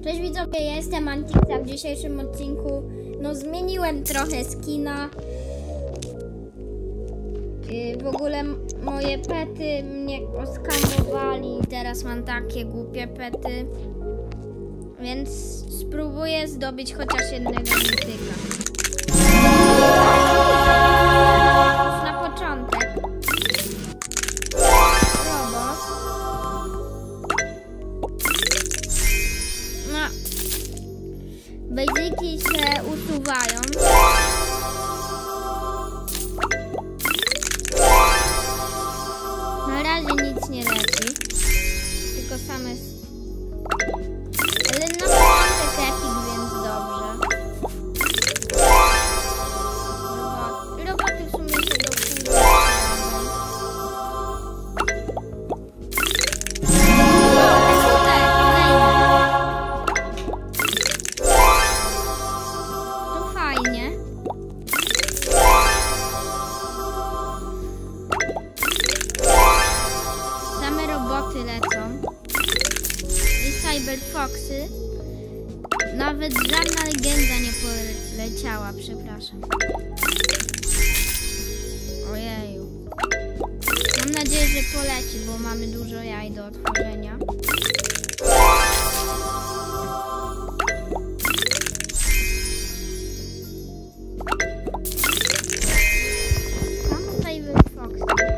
Cześć widzowie, ja jestem Antixa. W dzisiejszym odcinku zmieniłem trochę skina. W ogóle moje pety mnie oskamowali. Teraz mam takie głupie pety. Więc spróbuję zdobyć chociaż jednego mityka. Już na początek. Robot. No. Basiki się usuwają. Na razie nic nie leci. Tylko same... Ale na początek epic, więc dobrze. Roboty w sumie się dokupują. To fajnie. Same roboty lecą. I cyberfoxy. Nawet żadna legenda nie poleciała, przepraszam. Ojeju. Mam nadzieję, że poleci, bo mamy dużo jaj do otworzenia. Same cyberfoxy.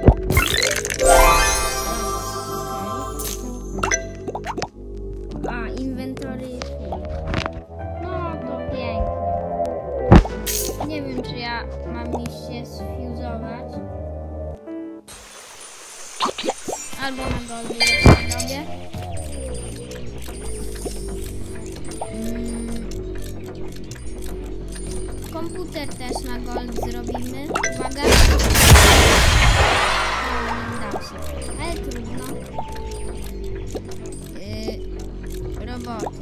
A, inwentory jest full. No to pięknie. Nie wiem, czy ja mam iść się sfuzować. Albo na goldy jeszcze zrobię. Komputer też na gold zrobimy. Uwaga. Nie da się, ale trudno. Roboty.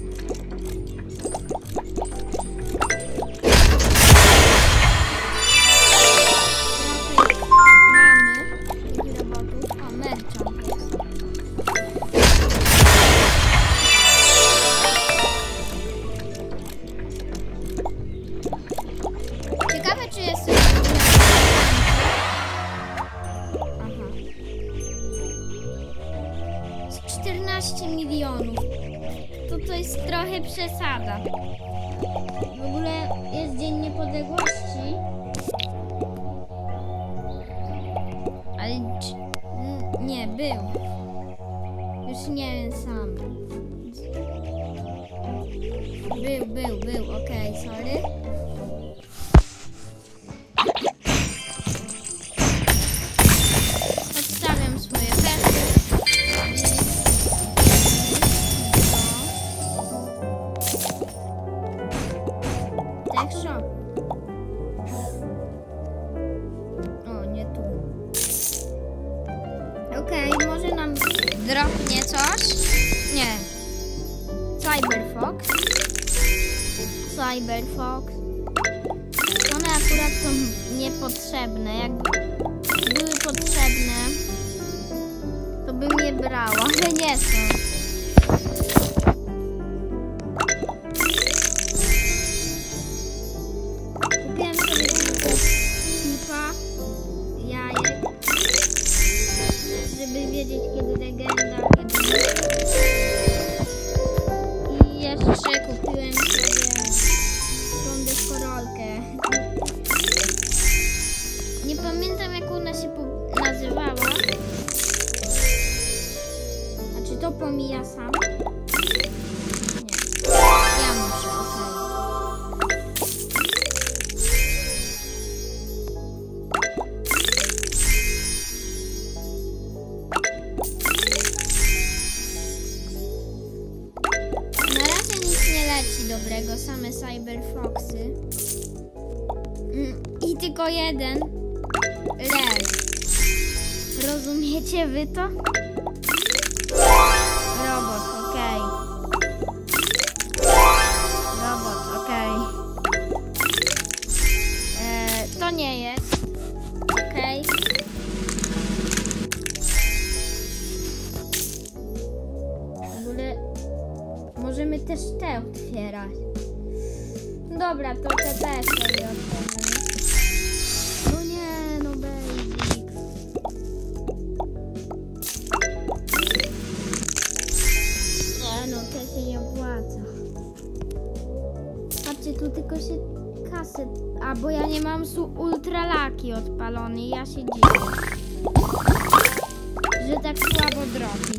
Mamy tych robotów. O, merchant jest. Ciekawe, czy jest... Aha. Z 14 milionów. To jest trochę przesada. W ogóle jest Dzień Niepodległości. Ale nie, był. Już nie wiem sam. Był, okej, sorry. Odstawiam swoje pety. O, nie tu. Okej, może nam dropnie coś? Nie. Cyberfox. One akurat są niepotrzebne. Jakby były potrzebne, to bym je brała, ale nie są. Kupiłem sobie kilka jajek, żeby wiedzieć, kiedy legenda, kiedy nie. I jeszcze kupiłem sobie tą deskorolkę. Nie pamiętam, jak ona się nazywała. A czy to pomija sam? Nie. Ja muszę, okej. Na razie nic nie leci dobrego, same cyberfoxy. I tylko jeden res. Rozumiecie wy to? Robot, okej. To nie jest. Okej. W ogóle możemy też te otwierać. Dobra, to te też sobie otworzymy. No nie, no basic. Nie no, te się nie opłaca. Patrzcie, tu tylko się kasy... A, bo ja nie mam ultralaki odpalony, ja się dziwię. Że tak słabo drogi.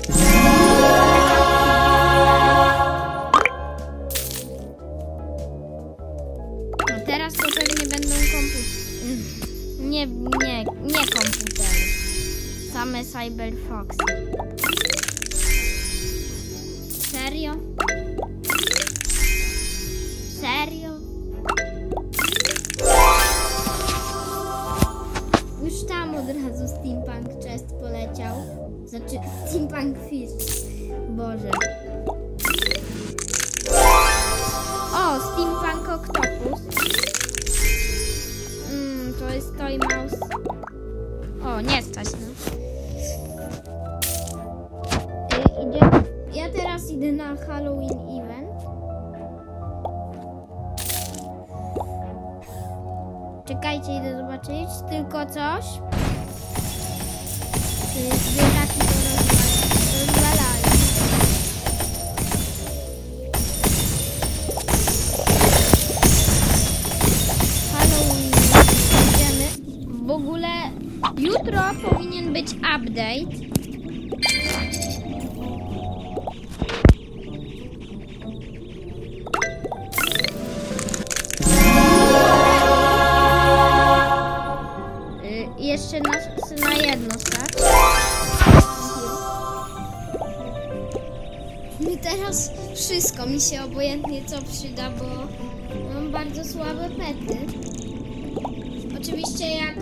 No teraz to pewnie będą komputery. Nie komputery. Same Cyberfoxy. Serio? Serio? Już tam od razu Steampunk Chest poleciał. Znaczy Steampunk Fish. Boże. O, Steampunk Octopus. To jest Toy Mouse. O, nie stać nas. Ja teraz idę na Halloween event. Czekajcie, idę zobaczyć. Tylko coś. Zwierzaki to rozwalają. Halloween idziemy. W ogóle jutro powinien być update. Jeszcze na jedno, tak? I teraz wszystko mi się obojętnie co przyda, bo mam bardzo słabe pety. Oczywiście jak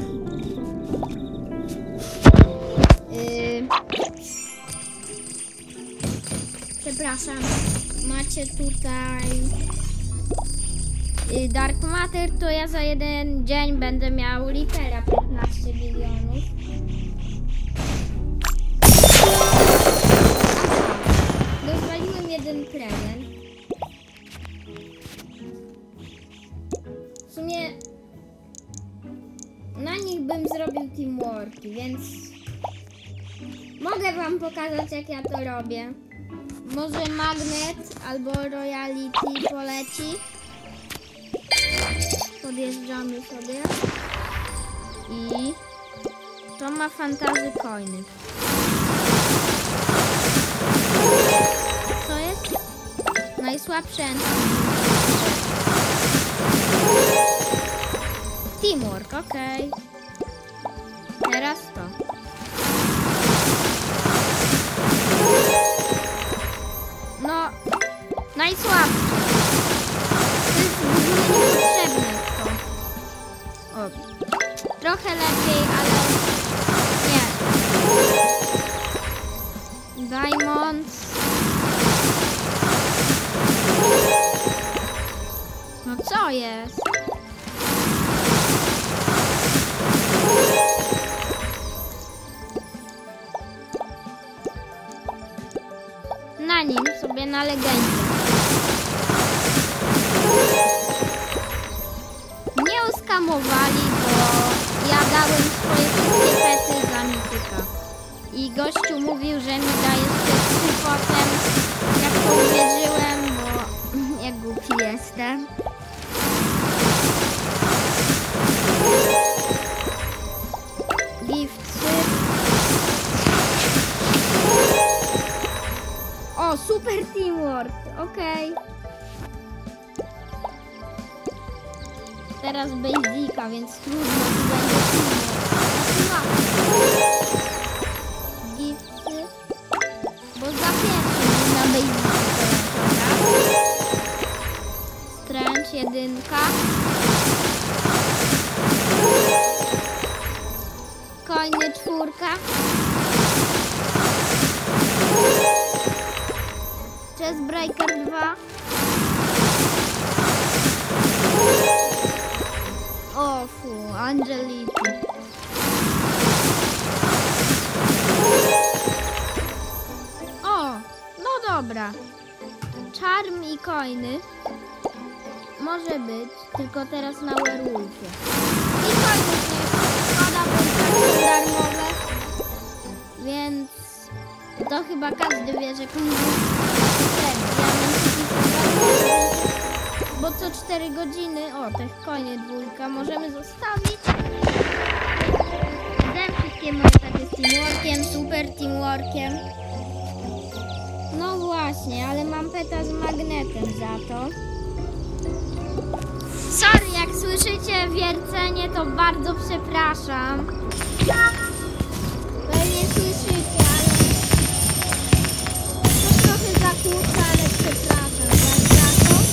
przepraszam, macie tutaj Dark Matter, to ja za jeden dzień będę miał Reapera 15 milionów. Rozwaliłem jeden prezent. W sumie na nich bym zrobił teamworki, więc mogę wam pokazać jak ja to robię. Może Magnet albo Royalty poleci. Podjeżdżamy sobie i to ma fantasy coiny. Co jest? Najsłabsze teamwork, okej. Teraz to. No, najsłabsze. To jest w ogóle niepotrzebne to. O, trochę lepiej, ale nie. Diamond. No co jest? Na nim sobie na legendzie. Nie oskamowali, bo ja dałem swoje wszystkie pety za mityka. I gościu mówił, że mi da jeszcze 3 potem. Jak to uwierzyłem, bo ja głupi jestem. Gift 3. O, super teamwork, okej. Teraz Basica, więc trudno tu będzie teamwork. Gifty, bo za pierwszym na Basica poleciał, tak? Strange 1. Coiny 4. Chestbreaker 2. O fu, Angeliki. O, no dobra. Charm i coiny. Może być, tylko teraz na werewolfie. I coiny nie szkoda, bo są darmowe. Więc to chyba każdy wie, że coiny bo co 4 godziny, te coiny 2 możemy zostawić. Ze wszystkie moje takie z teamworkiem, super teamworkiem. No właśnie, ale mam peta z magnetem za to. Sorry, jak słyszycie wiercenie, to bardzo przepraszam. Pewnie słyszycie, ale to trochę zakłóca, ale przepraszam za to.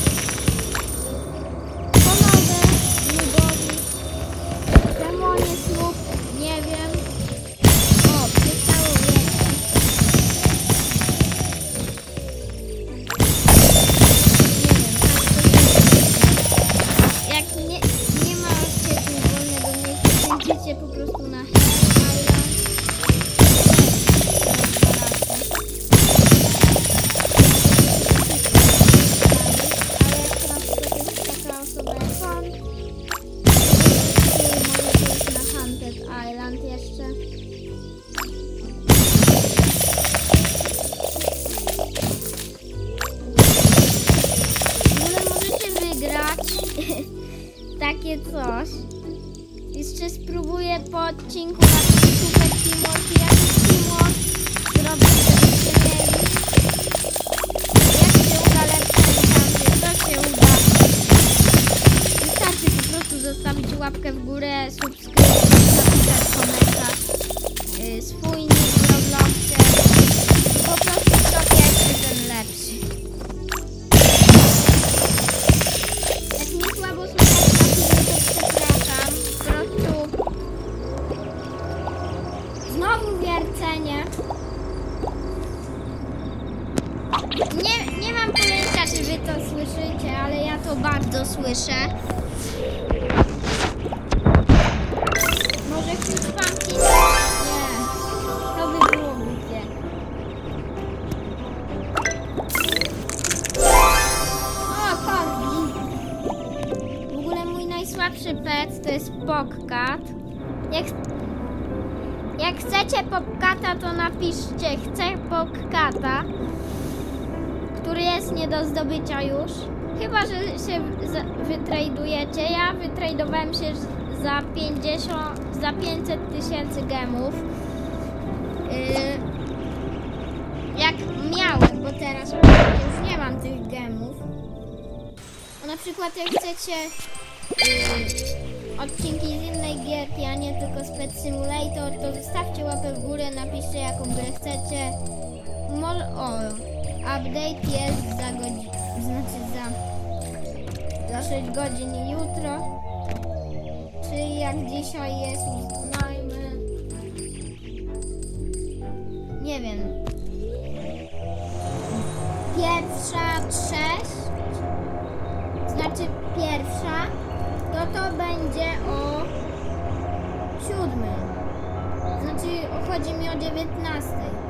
Pomogę Ludowi. Czemu on jest lub, nie wiem. O, przestało wiercić. Nie ma świetnie wolnego miejsca, kręcicie po prostu na Island. Ale jak na przykład jest taka osoba jak on, może pójść na Haunted Island jeszcze. W ogóle możecie wygrać takie coś. Jeszcze spróbuję po odcinku na super teamwork i jakiś teamwork zrobić, żebyście mieli. Jak się uda lepsze encanty, to się uda. Wystarczy po prostu zostawić łapkę w górę, subskrybować, napisać komentarz, swój nick w Robloxie. Po prostu kto pierwszy, ten lepszy. Jak mnie słabo słychać na filmie, to przepraszam. Po prostu znowu wiercenie. Nie mam pojęcia, czy wy to słyszycie, ale ja to bardzo słyszę. Może ktoś pumpkin? Nie. To by było głupie. O, korgi. W ogóle mój najsłabszy pet to jest Pokcat. Jak chcecie Pokcata, to napiszcie chcę Pokcata, który jest nie do zdobycia już. Chyba, że się wytradujecie. Ja wytradowałem się za 500 000 gemów. Jak miałem, bo teraz już nie mam tych gemów. Na przykład jak chcecie odcinki z innej gierki, a nie tylko z Pet Simulator, to zostawcie łapę w górę, napiszcie jaką grę chcecie. Update jest za godzinę, znaczy za 6 godzin jutro. Czyli jak dzisiaj jest, uznajmy, nie wiem, 1:06, znaczy 1:00, to będzie o 7. Znaczy chodzi mi o 19.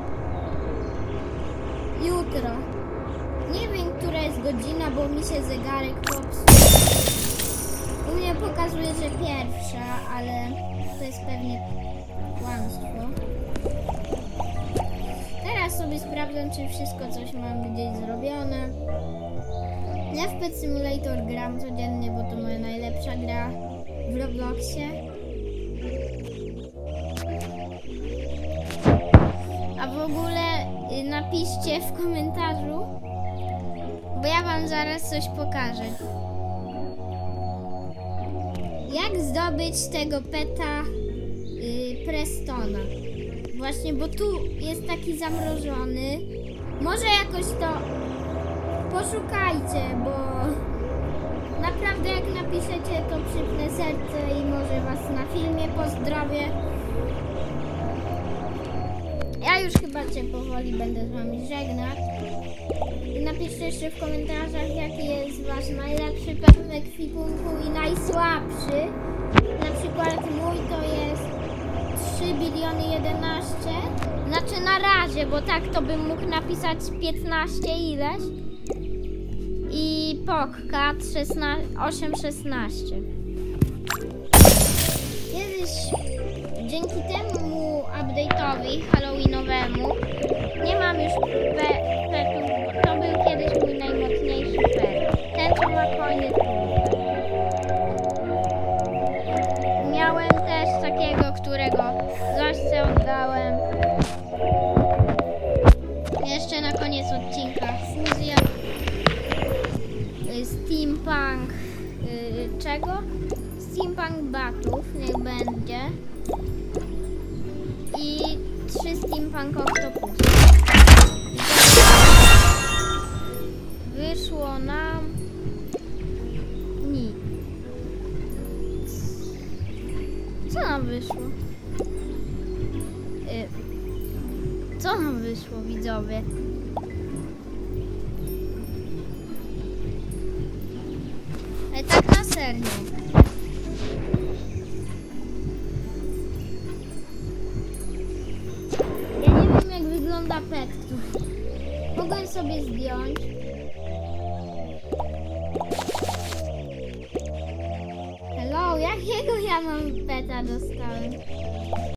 Jutro. Nie wiem, która jest godzina, bo mi się zegarek popsuł. U mnie pokazuje, że 1:00, ale to jest pewnie kłamstwo. Teraz sobie sprawdzę, czy wszystko coś mam gdzieś zrobione. Ja w Pet Simulator gram codziennie, bo to moja najlepsza gra w Robloxie. A w ogóle napiszcie w komentarzu, bo ja wam zaraz coś pokażę. Jak zdobyć tego peta Prestona? Właśnie, bo tu jest taki zamrożony. Może jakoś to poszukajcie, bo naprawdę jak napiszecie, to przypnę serce i może was na filmie pozdrowię. Ja już chyba cię powoli będę z wami żegnać. I napiszcie jeszcze w komentarzach, jaki jest wasz najlepszy pet w ekwipunku i najsłabszy. Na przykład mój to jest 3 biliony 11. Znaczy na razie, bo tak to bym mógł napisać 15 ileś. Pocket 816. Kiedyś dzięki temu update'owi halloweenowemu nie mam już petów. To był kiedyś mój najmocniejszy pet. Ten, co ma koniec. Miałem też takiego, którego Zośce oddałem. Jeszcze na koniec odcinka fuzja. Steampunk. Czego? Steampunk batów, niech będzie. I 3 steampunk octopusy. Wyszło nam nic. Co nam wyszło? Co nam wyszło, widzowie? Ale tak na serio. Ja nie wiem, jak wygląda pet. Mogę sobie zdjąć. Hello, jakiego ja mam peta dostałem?